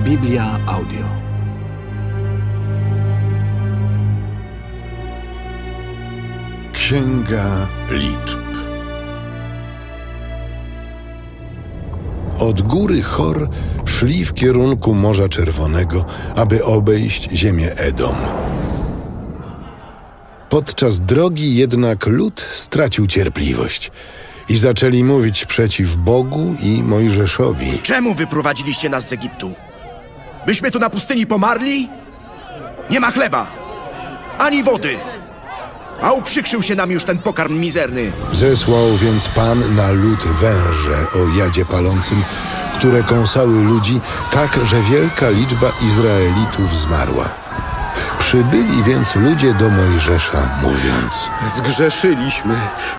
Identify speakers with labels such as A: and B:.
A: Biblia Audio.
B: Księga Liczb. Od góry Hor szli w kierunku Morza Czerwonego, aby obejść ziemię Edom. Podczas drogi jednak lud stracił cierpliwość i zaczęli mówić przeciw Bogu i Mojżeszowi.
C: Czemu wyprowadziliście nas z Egiptu? Byśmy tu na pustyni pomarli? Nie ma chleba, ani wody, a uprzykrzył się nam już ten pokarm mizerny.
B: Zesłał więc Pan na lud węże o jadzie palącym, które kąsały ludzi, tak że wielka liczba Izraelitów zmarła. Przybyli więc ludzie do Mojżesza, mówiąc:
D: Zgrzeszyliśmy.